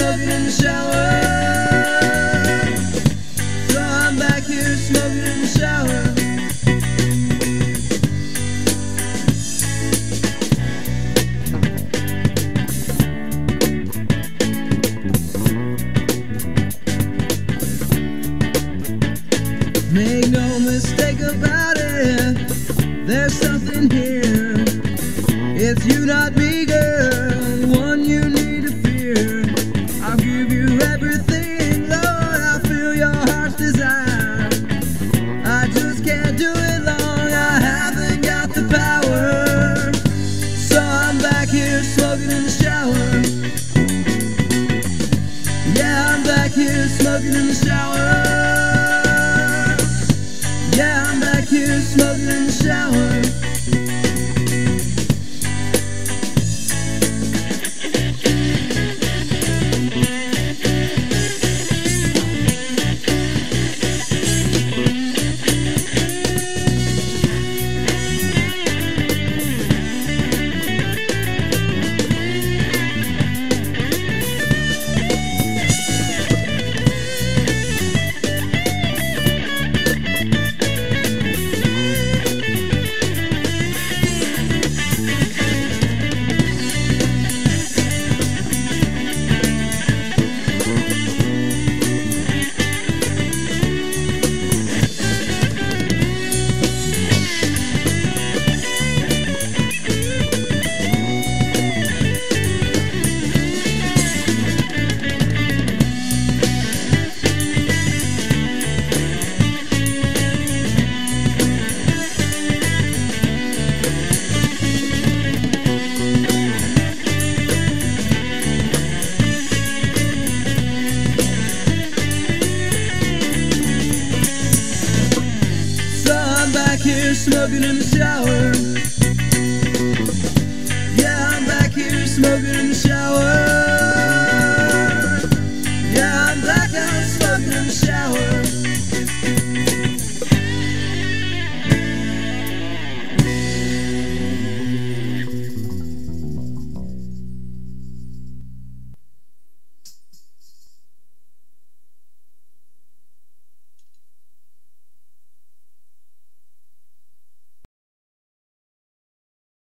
smoking in the shower. So I'm back here smoking in the shower. Make no mistake about it, there's something here. It's you, not me, girl, one you need to fear. I'll give you everything, Lord, I'll feel your heart's desire. I just can't do it long, I haven't got the power. So I'm back here smoking in the shower. Yeah, I'm back here smoking in the shower. Yeah, I'm back here smoking in the shower. Smoking in the shower.